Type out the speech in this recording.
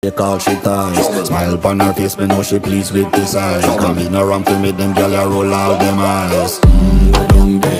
Take all she ties. Smile upon her face, me know she pleased with this eye. Come in around to me, them gyal a roll out them eyes. Go down there.